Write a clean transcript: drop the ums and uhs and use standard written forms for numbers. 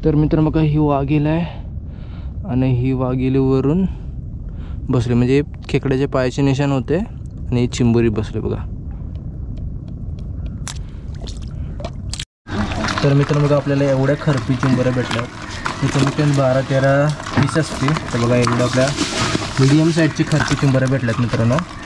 तर मित्रांनो बघा, ही वाघील आहे आणि ही वाघिलीवरून बसले, म्हणजे खेकड्याच्या पायाचे निशाण होते आणि चिंबोरी बसले बघा. तर मित्रांनो बघा, आपल्याला एवढ्या खरपी चिंबोऱ्या भेटल्या. कमीत कमी 12-13 पीस असतील. तर बघा, एवढ्या आपल्या मीडियम साईजची खरपी चिंबोऱ्या भेटल्यात मित्रांनो.